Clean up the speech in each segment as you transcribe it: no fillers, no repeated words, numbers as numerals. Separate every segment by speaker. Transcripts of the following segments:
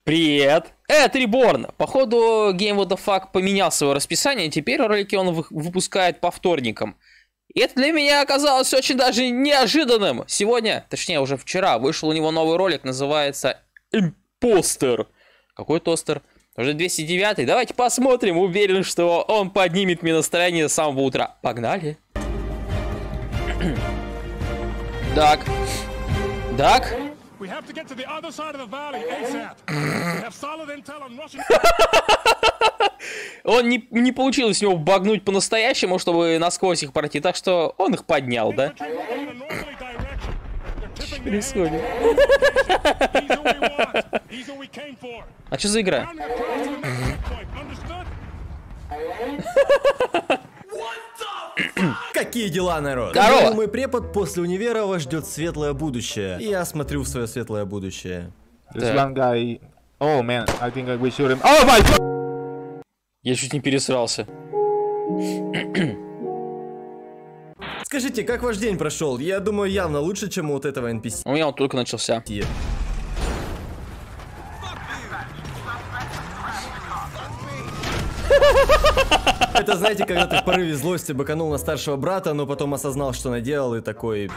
Speaker 1: Привет! Реборн! Походу, Game What the Fuck поменял свое расписание, теперь ролики он выпускает по вторникам. И это для меня оказалось очень даже неожиданным. Сегодня, точнее уже вчера, вышел у него новый ролик, называется Импостер. Какой тостер? Уже 209-й. Давайте посмотрим, уверен, что он поднимет мне настроение с самого утра. Погнали! Так. Так. Он не получилось у него багнуть по-настоящему, чтобы насквозь их пройти, так что он их поднял, да? Что происходит? А что за игра?
Speaker 2: Какие дела, народ?
Speaker 1: Здорово!
Speaker 2: Мой препод после универа вас ждет светлое будущее. И я смотрю в свое светлое будущее.
Speaker 3: This one guy. Oh man, I think we shoot him. Oh my god!
Speaker 1: Я чуть не пересрался.
Speaker 2: Скажите, как ваш день прошел? Я думаю, явно лучше, чем у вот этого NPC.
Speaker 1: У меня он только начался.
Speaker 2: Это, знаете, когда ты в порыве злости быканул на старшего брата, но потом осознал, что наделал, и такой...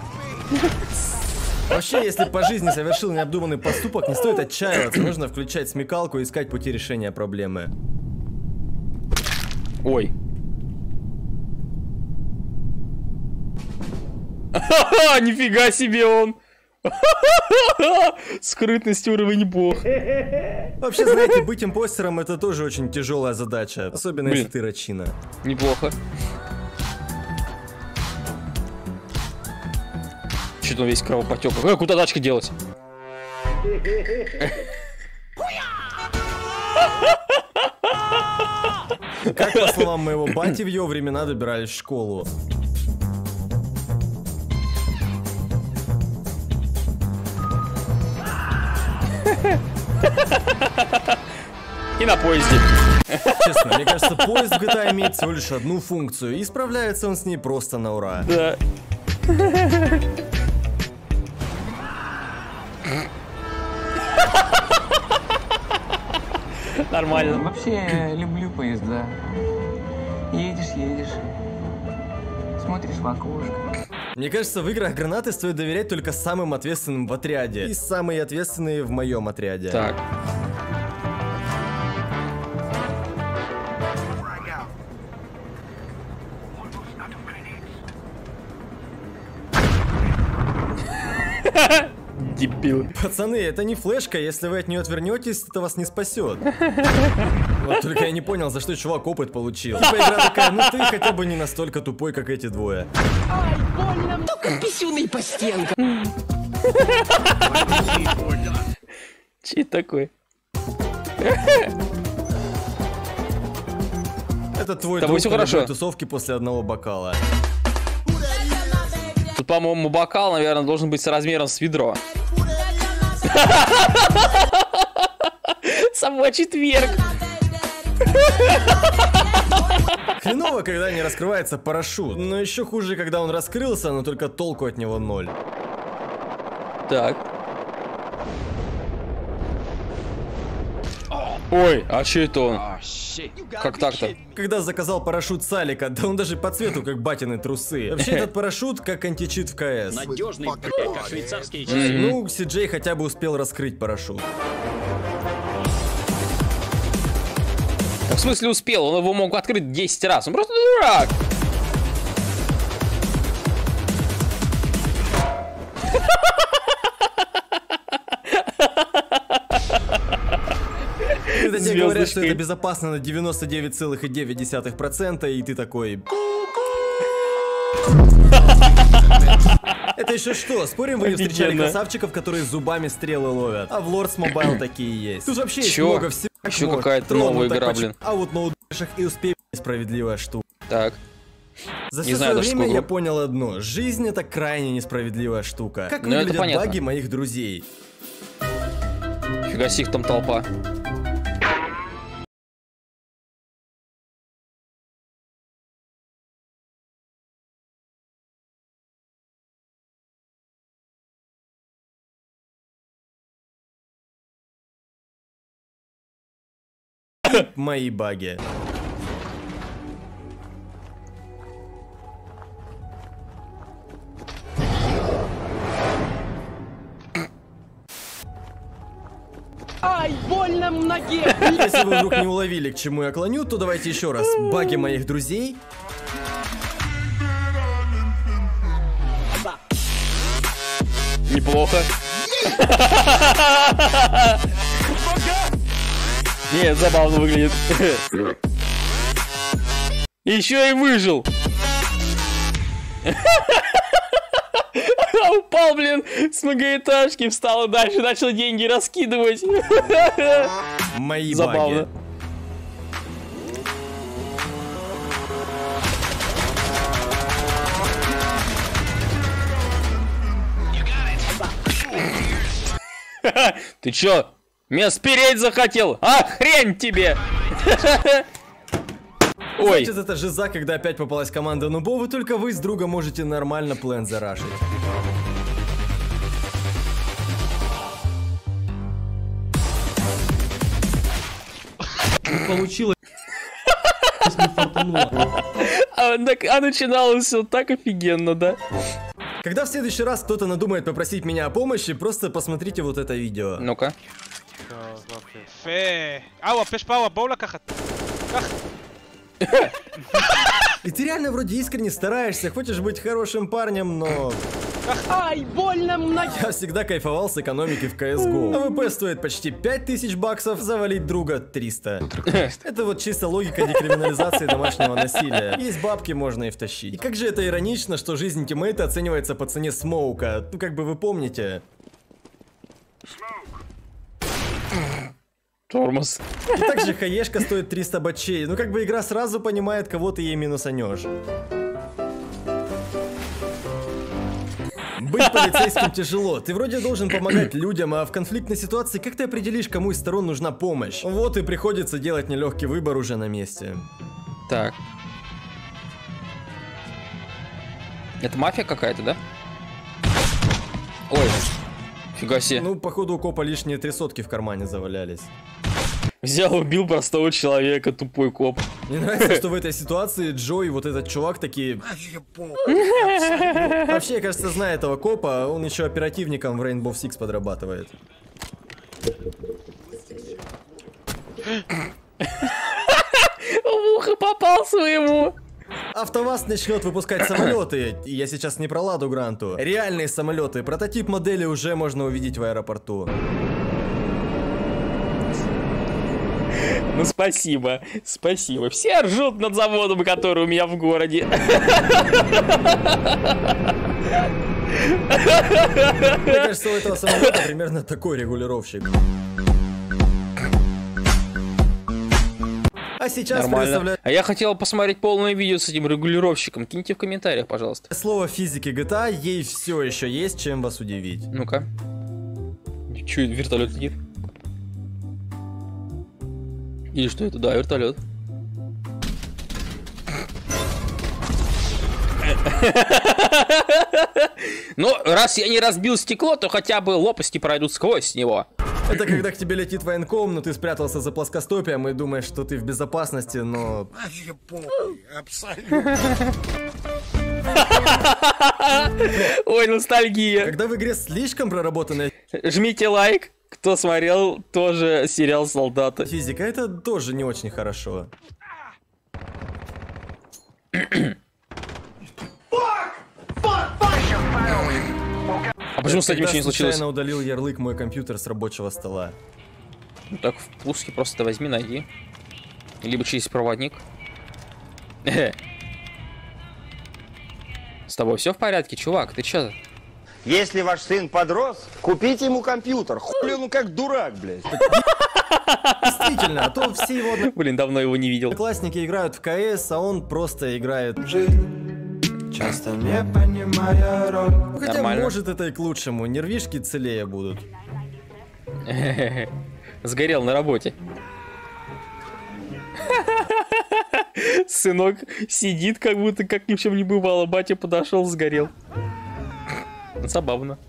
Speaker 2: Вообще, если по жизни совершил необдуманный поступок, не стоит отчаиваться. Нужно включать смекалку и искать пути решения проблемы.
Speaker 1: Ой. Нифига себе он! Скрытность уровень бог.
Speaker 2: Вообще, знаете, быть импостером это тоже очень тяжелая задача. Особенно если ты рачина.
Speaker 1: Неплохо. Что-то он весь кровопотек. Куда тачка делась?
Speaker 2: Как, по словам моего бати, в его времена добирались в школу.
Speaker 1: И на поезде.
Speaker 2: Честно, мне кажется, поезд в GTA имеет всего лишь одну функцию, и справляется он с ней просто на ура.
Speaker 1: Да. Нормально.
Speaker 4: Вообще, люблю поезда. Едешь, смотришь в окошко.
Speaker 2: Мне кажется, в играх гранаты стоит доверять только самым ответственным в отряде. И самые ответственные в моем отряде.
Speaker 1: Так. Дебил.
Speaker 2: Пацаны, это не флешка, если вы от нее отвернетесь, это вас не спасет. Вот только я не понял, за что чувак опыт получил. Типа игра такая, ну ты хотя бы не настолько тупой, как эти двое.
Speaker 5: Ай, больно, только писюный по стенкам.
Speaker 1: Че такой?
Speaker 2: Это твой
Speaker 1: Тобой
Speaker 2: друг
Speaker 1: всё
Speaker 2: по
Speaker 1: хорошо?
Speaker 2: любой тусовке после одного бокала.
Speaker 1: Тут, по-моему, бокал, наверное, должен быть размером с ведро. Самый четверг.
Speaker 2: Хреново, когда не раскрывается парашют. Но еще хуже, когда он раскрылся, но только толку от него ноль.
Speaker 1: Так. Ой, а че это он? Как так-то?
Speaker 2: Когда заказал парашют Салика, да он даже по цвету как батины трусы. Вообще этот парашют как античит в КС.
Speaker 6: Надежный, как швейцарские часы.
Speaker 2: Ну, Си-Джей хотя бы успел раскрыть парашют.
Speaker 1: В смысле успел? Он его мог открыть 10 раз. Он просто дурак.
Speaker 2: Когда тебе говорят, что это безопасно на 99,9%, и ты такой... Это еще что? Спорим, вы не встречали красавчиков, которые зубами стрелы ловят? А в Lords Mobile такие есть. Тут вообще есть много всего.
Speaker 1: Еще какая-то новая игра, блин.
Speaker 2: А вот на удачах и успех несправедливая штука.
Speaker 1: Так.
Speaker 2: За все свое время я понял одно. Жизнь это крайне несправедливая штука. Как выглядят баги моих друзей?
Speaker 1: Фига себе, их там толпа.
Speaker 2: И мои баги.
Speaker 5: Ай, больно в ноге!
Speaker 2: Если вы вдруг не уловили, к чему я клоню, то давайте еще раз. Баги моих друзей.
Speaker 1: Неплохо. Нет, забавно выглядит. Еще и выжил. Упал, блин, с многоэтажки, встал и дальше начал деньги раскидывать.
Speaker 2: Мои
Speaker 1: Забавно.
Speaker 2: баги.
Speaker 1: Ты чё? Меня спереть захотел? А, хрень тебе! Ой.
Speaker 2: Значит, это жиза, когда опять попалась команда нубов, и только вы с другом можете нормально план зарашить.
Speaker 7: Получилось. Не фартануло.
Speaker 1: А начиналось все так офигенно, да?
Speaker 2: Когда в следующий раз кто-то надумает попросить меня о помощи, просто посмотрите вот это видео.
Speaker 1: Ну-ка.
Speaker 8: יפה. יש פאוור, בואו לקחת. קח.
Speaker 2: И ты реально вроде искренне стараешься, хочешь быть хорошим парнем, но...
Speaker 5: Ай, больно в ноге!
Speaker 2: Я всегда кайфовал с экономики в CSGO. АВП стоит почти 5000 баксов, завалить друга 300. Это вот чисто логика декриминализации домашнего насилия. Есть бабки, можно и втащить. И как же это иронично, что жизнь тиммейта оценивается по цене смоука. Ну как бы вы помните.
Speaker 1: Тормоз.
Speaker 2: И также хаешка стоит 300 бачей. Ну как бы игра сразу понимает, кого ты ей минусанешь. Быть полицейским тяжело. Ты вроде должен помогать людям, а в конфликтной ситуации как ты определишь, кому из сторон нужна помощь? Вот и приходится делать нелегкий выбор уже на месте.
Speaker 1: Так. Это мафия какая-то, да? Ой. Фига себе.
Speaker 2: Ну, походу, у копа лишние 3 сотки в кармане завалялись.
Speaker 1: Взял, убил простого человека, тупой коп.
Speaker 2: Мне нравится, что в этой ситуации Джо и вот этот чувак такие... Вообще, я, кажется, знаю этого копа, он еще оперативником в Rainbow Six подрабатывает.
Speaker 1: В ухо попал своему.
Speaker 2: АвтоВАЗ начнет выпускать самолеты, и я сейчас не про Ладу Гранту. Реальные самолеты, прототип модели уже можно увидеть в аэропорту.
Speaker 1: Ну спасибо, спасибо. Все ржут над заводом, который у меня в городе.
Speaker 2: Мне кажется, у этого самолета примерно такой регулировщик. А сейчас
Speaker 1: Нормально. А я хотел посмотреть полное видео с этим регулировщиком. Киньте в комментариях, пожалуйста.
Speaker 2: Слово физики GTA, ей все еще есть чем вас удивить.
Speaker 1: Ну-ка. Че, вертолет летит? Или что это? Да, вертолет. Ну, раз я не разбил стекло, то хотя бы лопасти пройдут сквозь него.
Speaker 2: Это когда к тебе летит военком, но ты спрятался за плоскостопием и думаешь, что ты в безопасности, но...
Speaker 1: Ой, ностальгия.
Speaker 2: Когда в игре слишком проработанная
Speaker 1: Жмите лайк, кто смотрел тоже сериал «Солдаты».
Speaker 2: физика, это тоже не очень хорошо.
Speaker 1: А почему с этим ничего не случилось?
Speaker 2: Я удалил ярлык мой компьютер с рабочего стола.
Speaker 1: Ну так в пуске просто возьми, найди. Либо через проводник. С тобой все в порядке, чувак? Ты чё?
Speaker 9: Если ваш сын подрос, купите ему компьютер. Хули он как дурак, блядь.
Speaker 2: Действительно, а то все его
Speaker 1: Блин, давно его не видел.
Speaker 2: одноклассники играют в КС, а он просто играет в
Speaker 10: Часто не понимая роль.
Speaker 2: Хотя,
Speaker 1: Нормально.
Speaker 2: может, это и к лучшему. Нервишки целее будут.
Speaker 1: Сгорел на работе. Сынок сидит, как будто как ни в чем не бывало. Батя подошел, сгорел. Забавно.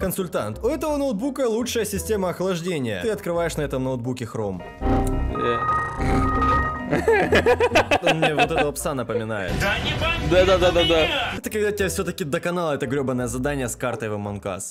Speaker 2: Консультант. У этого ноутбука лучшая система охлаждения. Ты открываешь на этом ноутбуке Chrome. Он мне вот этого пса напоминает.
Speaker 1: Да.
Speaker 2: Это когда тебя все-таки доконало это гребаное задание с картой в Among Us.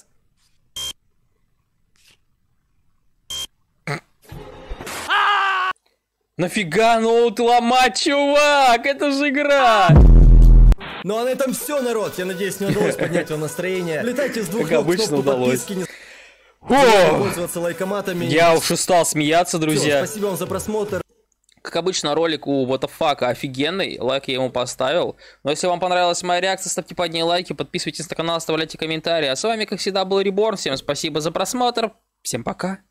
Speaker 1: Нафига ноут ломать, чувак? Это же игра!
Speaker 2: Ну а на этом все, народ. Я надеюсь, не удалось поднять вам настроение. Летайте с двух ног, кнопку подписки, не забывайте пользоваться лайкоматами.
Speaker 1: Я уж устал смеяться, друзья.
Speaker 2: Всё, спасибо вам за просмотр.
Speaker 1: Как обычно, ролик у What the Fuck офигенный, лайк я ему поставил. Но если вам понравилась моя реакция, ставьте под ней лайки, подписывайтесь на канал, оставляйте комментарии. А с вами, как всегда, был Reborn. Всем спасибо за просмотр, всем пока.